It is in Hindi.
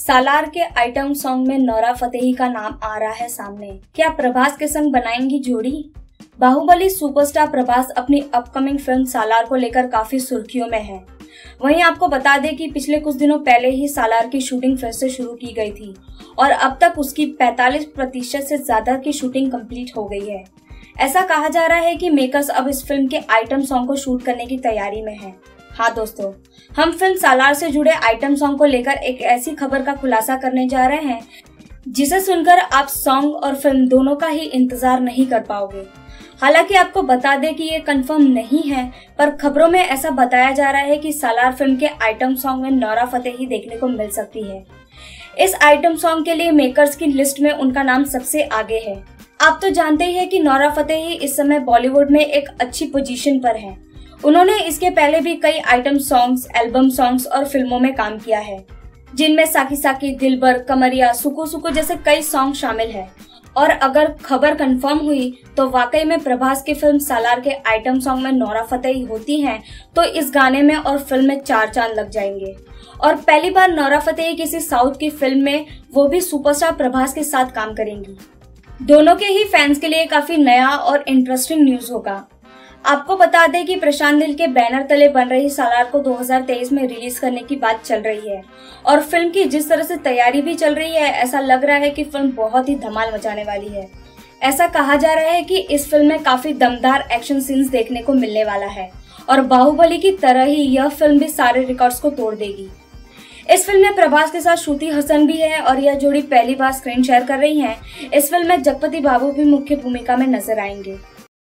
सालार के आइटम सॉन्ग में नोरा फतेही का नाम आ रहा है सामने। क्या प्रभास के संग बनाएंगी जोड़ी? बाहुबली सुपरस्टार प्रभास अपनी अपकमिंग फिल्म सालार को लेकर काफी सुर्खियों में है। वहीं आपको बता दें कि पिछले कुछ दिनों पहले ही सालार की शूटिंग फिर से शुरू की गई थी और अब तक उसकी 45% से ज्यादा की शूटिंग कंप्लीट हो गई है। ऐसा कहा जा रहा है कि मेकर्स अब इस फिल्म के आइटम सॉन्ग को शूट करने की तैयारी में हैं। हाँ दोस्तों, हम फिल्म सालार से जुड़े आइटम सॉन्ग को लेकर एक ऐसी खबर का खुलासा करने जा रहे हैं जिसे सुनकर आप सॉन्ग और फिल्म दोनों का ही इंतजार नहीं कर पाओगे। हालांकि आपको बता दें कि ये कंफर्म नहीं है, पर खबरों में ऐसा बताया जा रहा है कि सालार फिल्म के आइटम सॉन्ग में नोरा फतेही देखने को मिल सकती है। इस आइटम सॉन्ग के लिए मेकर्स की लिस्ट में उनका नाम सबसे आगे है। आप तो जानते ही हैं कि नोरा फतेही इस समय बॉलीवुड में एक अच्छी पोजीशन पर हैं। उन्होंने इसके पहले भी कई आइटम सॉन्ग्स, एल्बम सॉन्ग्स और फिल्मों में काम किया है, जिनमें साकी साकी, दिलबर, कमरिया, सुकु सुकु जैसे कई सॉन्ग शामिल हैं। और अगर खबर कंफर्म हुई तो वाकई में प्रभास की फिल्म सालार के आइटम सॉन्ग में नोरा फतेही होती हैं तो इस गाने में और फिल्म में 4 चांद लग जाएंगे। और पहली बार नोरा फतेही किसी साउथ की फिल्म में, वो भी सुपरस्टार प्रभास के साथ काम करेंगी। दोनों के ही फैंस के लिए काफी नया और इंटरेस्टिंग न्यूज होगा। आपको बता दें कि प्रशांत नील के बैनर तले बन रही सालार को 2023 में रिलीज करने की बात चल रही है और फिल्म की जिस तरह से तैयारी भी चल रही है, ऐसा लग रहा है कि फिल्म बहुत ही धमाल मचाने वाली है। ऐसा कहा जा रहा है कि इस फिल्म में काफी दमदार एक्शन सीन्स देखने को मिलने वाला है और बाहुबली की तरह ही यह फिल्म भी सारे रिकॉर्ड्स को तोड़ देगी। इस फिल्म में प्रभास के साथ श्रुति हसन भी है और यह जोड़ी पहली बार स्क्रीन शेयर कर रही है। इस फिल्म में जगपति बाबू भी मुख्य भूमिका में नजर आएंगे।